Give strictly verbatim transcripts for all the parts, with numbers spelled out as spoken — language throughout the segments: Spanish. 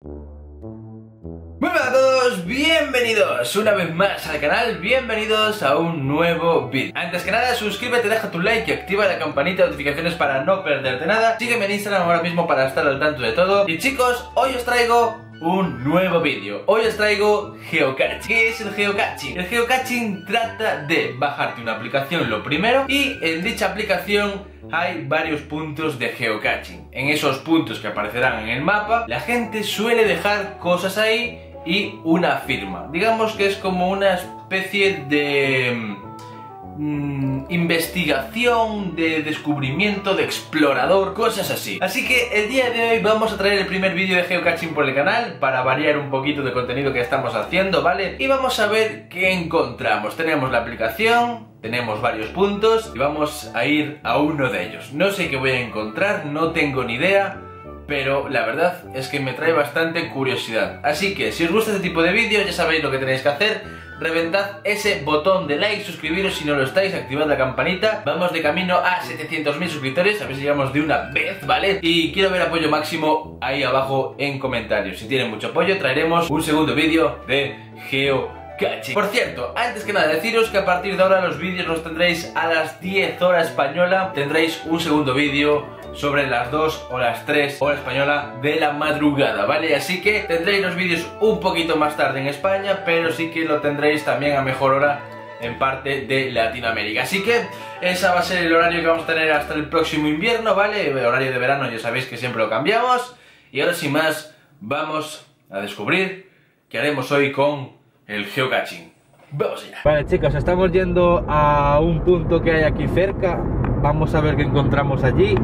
Muy buenas a todos, bienvenidos una vez más al canal, bienvenidos a un nuevo vídeo. Antes que nada, suscríbete, deja tu like y activa la campanita de notificaciones para no perderte nada. Sígueme en Instagram ahora mismo para estar al tanto de todo. Y chicos, hoy os traigo un nuevo vídeo. Hoy os traigo geocaching. ¿Qué es el geocaching? El geocaching trata de bajarte una aplicación lo primero, y en dicha aplicación hay varios puntos de geocaching. En esos puntos que aparecerán en el mapa, la gente suele dejar cosas ahí y una firma. Digamos que es como una especie de mmm, investigación, de descubrimiento, de explorador, cosas así. Así que el día de hoy vamos a traer el primer vídeo de geocaching por el canal, para variar un poquito de contenido que estamos haciendo, ¿vale? Y vamos a ver qué encontramos. Tenemos la aplicación, tenemos varios puntos y vamos a ir a uno de ellos. No sé qué voy a encontrar, no tengo ni idea, pero la verdad es que me trae bastante curiosidad. Así que si os gusta este tipo de vídeos, ya sabéis lo que tenéis que hacer. Reventad ese botón de like, suscribiros si no lo estáis, activad la campanita. Vamos de camino a setecientos mil suscriptores, a ver si llegamos de una vez, ¿vale? Y quiero ver apoyo máximo ahí abajo en comentarios. Si tienen mucho apoyo, traeremos un segundo vídeo de geocaching. Por cierto, antes que nada deciros que a partir de ahora los vídeos los tendréis a las diez horas española. Tendréis un segundo vídeo sobre las dos o las tres horas española de la madrugada, ¿vale? Así que tendréis los vídeos un poquito más tarde en España, pero sí que lo tendréis también a mejor hora en parte de Latinoamérica. Así que ese va a ser el horario que vamos a tener hasta el próximo invierno, ¿vale? El horario de verano ya sabéis que siempre lo cambiamos. Y ahora sin más, vamos a descubrir qué haremos hoy con el geocaching. Vamos allá. Vale, chicos, estamos yendo a un punto que hay aquí cerca. Vamos a ver qué encontramos allí.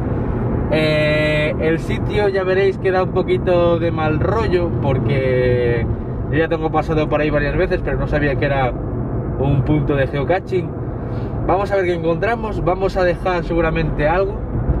Eh, el sitio ya veréis que da un poquito de mal rollo, porque yo ya tengo pasado por ahí varias veces, pero no sabía que era un punto de geocaching. Vamos a ver qué encontramos. Vamos a dejar seguramente algo,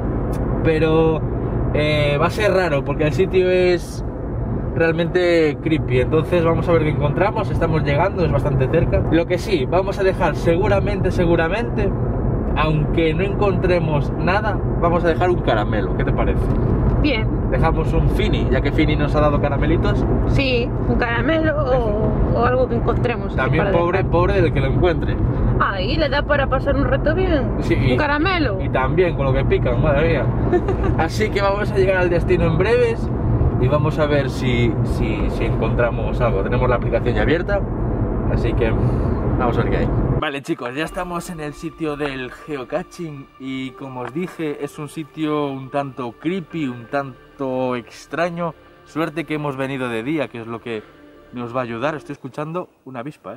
pero eh, va a ser raro porque el sitio es realmente creepy. Entonces vamos a ver qué encontramos. Estamos llegando, es bastante cerca. Lo que sí, vamos a dejar seguramente, seguramente, aunque no encontremos nada, vamos a dejar un caramelo. ¿Qué te parece? Bien. Dejamos un Fini, ya que Fini nos ha dado caramelitos. Sí, un caramelo o, o algo que encontremos. También pobre, dejar. pobre del que lo encuentre. Ahí le da para pasar un rato bien. Sí, un caramelo. Y también con lo que pican, madre mía. Así que vamos a llegar al destino en breves y vamos a ver si, si, si encontramos algo. Tenemos la aplicación ya abierta, así que vamos a ver qué hay. Vale, chicos, ya estamos en el sitio del geocaching y como os dije, es un sitio un tanto creepy, un tanto extraño. Suerte que hemos venido de día, que es lo que nos va a ayudar. Estoy escuchando una avispa, ¿eh?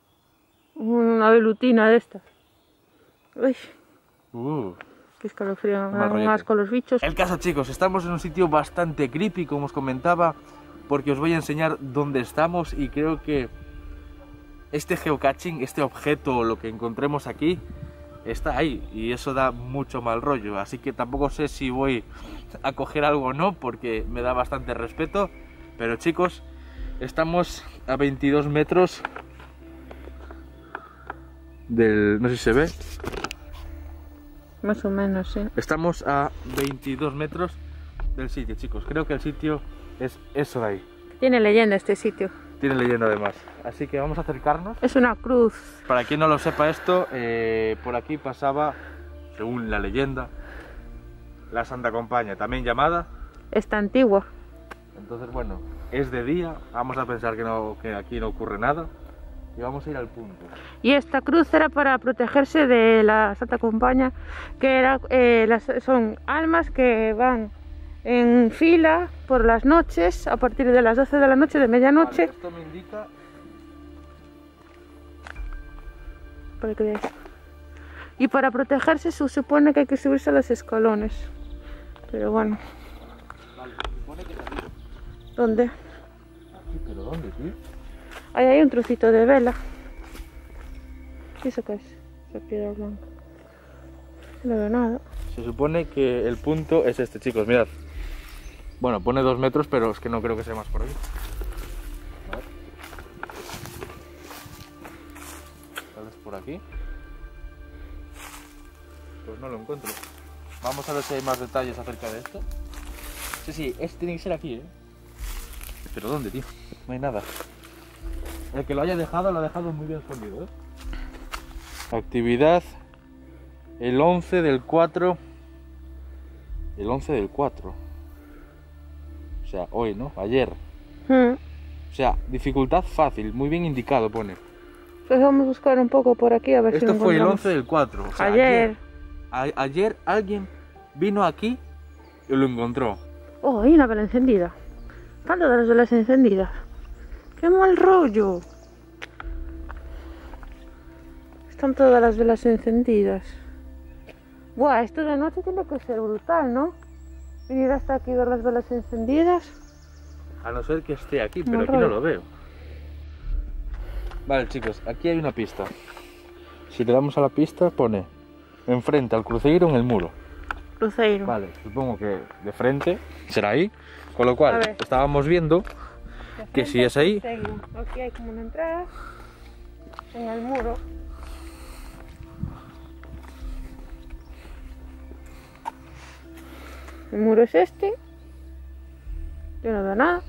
Una velutina de estas. Uy, uh, qué escalofrío, me dan asco los bichos. El caso, chicos, estamos en un sitio bastante creepy, como os comentaba, porque os voy a enseñar dónde estamos y creo que este geocaching, este objeto, lo que encontremos aquí, está ahí y eso da mucho mal rollo. Así que tampoco sé si voy a coger algo o no, porque me da bastante respeto. Pero chicos, estamos a veintidós metros del... no sé si se ve. Más o menos, sí. Estamos a veintidós metros del sitio, chicos. Creo que el sitio es eso de ahí. Tiene leyenda este sitio. Tiene leyenda además, así que vamos a acercarnos. Es una cruz. Para quien no lo sepa esto, eh, por aquí pasaba, según la leyenda, la Santa Compaña, también llamada... Está antigua. Entonces, bueno, es de día, vamos a pensar que, no, que aquí no ocurre nada y vamos a ir al punto. Y esta cruz era para protegerse de la Santa Compaña, que era, eh, las, son almas que van en fila por las noches, a partir de las doce de la noche, de medianoche. Vale, esto me indica... Para que veáis. Y para protegerse se supone que hay que subirse a los escalones. Pero bueno. Vale, se supone que es aquí. ¿Dónde? Aquí, pero ¿dónde, tío? Ahí hay un trocito de vela. ¿Qué eso qué es? Esa piedra blanca. No veo nada. Se supone que el punto es este, chicos, mirad. Bueno, pone dos metros, pero es que no creo que sea más por aquí. A ver. Tal vez por aquí. Pues no lo encuentro. Vamos a ver si hay más detalles acerca de esto. Sí, sí, este tiene que ser aquí, ¿eh? ¿Pero dónde, tío? No hay nada. El que lo haya dejado, lo ha dejado muy bien escondido, ¿eh? Actividad el once del cuatro. El once del cuatro. O sea, hoy, ¿no? Ayer. Mm. O sea, dificultad fácil, muy bien indicado pone. Pues vamos a buscar un poco por aquí a ver Esto si lo fue el encontramos. once del cuatro. O sea, Ayer. Ayer, a- ayer alguien vino aquí y lo encontró. Oh, hay una vela encendida. Están todas las velas encendidas. ¡Qué mal rollo! Están todas las velas encendidas. Buah, esto de noche tiene que ser brutal, ¿no? Venir hasta aquí y ver las velas encendidas. A no ser que esté aquí, pero Mal aquí no rollo. lo veo. Vale, chicos, aquí hay una pista. Si le damos a la pista, pone enfrente al cruceiro en el muro. Cruceiro. Vale, supongo que de frente será ahí. Con lo A cual, ver. estábamos viendo De que si frente es ahí- al cruceiro. Aquí hay como una entrada en el muro. El muro es este. Yo no veo nada.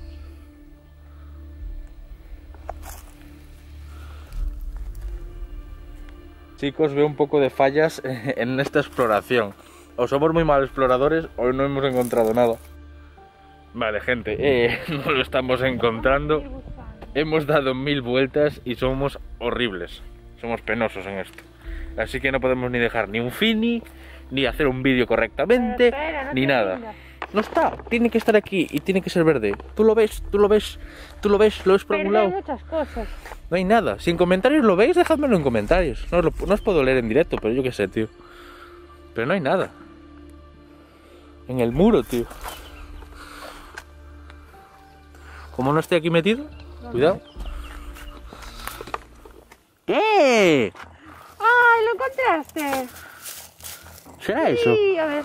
Chicos, veo un poco de fallas en esta exploración. O somos muy malos exploradores o no hemos encontrado nada. Vale, gente, eh, no lo estamos encontrando. Hemos dado mil vueltas y somos horribles. Somos penosos en esto. Así que no podemos ni dejar ni un fini, ni hacer un vídeo correctamente, Espera, espera, no ni te nada. rindas. No está, tiene que estar aquí y tiene que ser verde. Tú lo ves, tú lo ves, tú lo ves, lo ves por Pero algún hay lado. muchas cosas. No hay nada. Si en comentarios lo veis, dejádmelo en comentarios. No os, lo- no os puedo leer en directo, pero yo qué sé, tío. Pero no hay nada. En el muro, tío. Como no esté aquí metido, cuidado. ¡Eh! ¡Ay, lo encontraste! ¿Será eso? Sí, a ver.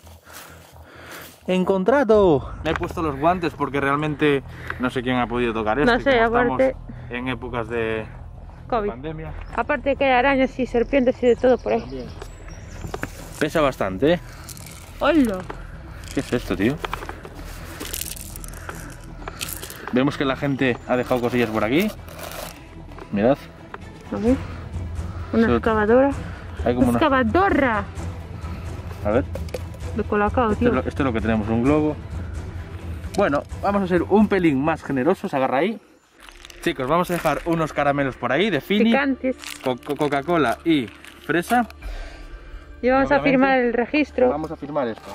¡Encontrado! Me he puesto los guantes porque realmente no sé quién ha podido tocar esto. No y sé, como aparte- estamos en épocas de COVID. pandemia. Aparte que hay arañas y serpientes y de todo por ahí. Pesa bastante, ¿eh? ¡Hola! ¿Qué es esto, tío? Vemos que la gente ha dejado cosillas por aquí. Mirad, A ver. Una Eso- excavadora. hay como una... ¡Excavadora! A ver, De colacao, esto tío. es, lo, esto es lo que tenemos, un globo. Bueno, vamos a ser un pelín más generosos, agarra ahí. Chicos, vamos a dejar unos caramelos por ahí de Fini, Picantes. co- co- Coca-Cola y fresa. Y vamos a Obviamente, firmar el registro. Vamos a firmar esto.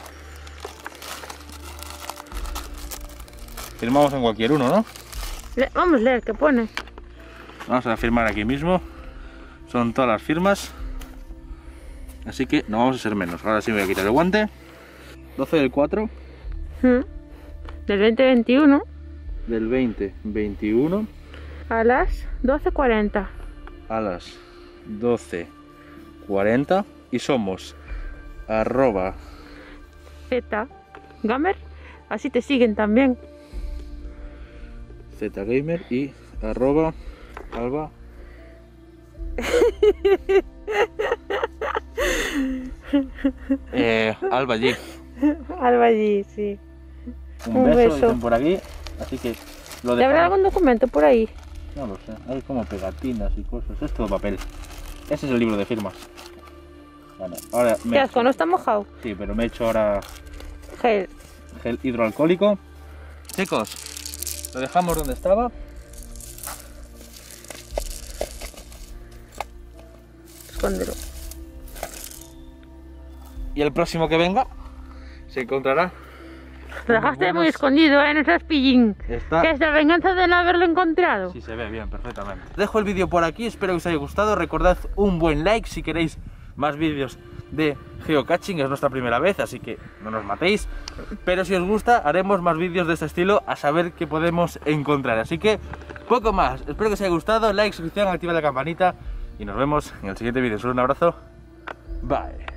Firmamos en cualquier uno, ¿no? Le- Vamos a leer qué pone. Vamos a firmar aquí mismo. Son todas las firmas. Así que no vamos a ser menos. Ahora sí me voy a quitar el guante. doce del cuatro Mm. Del veinte veintiuno del veinte veintiuno a las doce cuarenta. a las doce cuarenta. Y somos arroba Z Gamer. Así te siguen también. zgamer y arroba alba. eh, alba G. Alba allí, sí. Un, Un beso, beso. dicen por aquí. Así que lo ¿Y habrá dejamos. algún documento por ahí? No lo sé, hay como pegatinas y cosas. Es todo papel. Ese es el libro de firmas. Bueno, ahora me Qué asco, no está mojado. Sí, pero me he hecho ahora Gel. gel hidroalcohólico. Chicos, lo dejamos donde estaba. Escóndelo. Y el próximo que venga se encontrará. Lo dejaste buenos- muy escondido, ¿eh? No seas pillín. Está... Que es la venganza de no haberlo encontrado. Sí, se ve bien, perfectamente. Dejo el vídeo por aquí, espero que os haya gustado. Recordad un buen like si queréis más vídeos de geocaching. Es nuestra primera vez, así que no nos matéis. Pero si os gusta, haremos más vídeos de este estilo, a saber qué podemos encontrar. Asque que poco más. Espero que os haya gustado. Like, suscripción, activa la campanita. Y nos vemos en el siguiente vídeo. Solo un abrazo. Bye.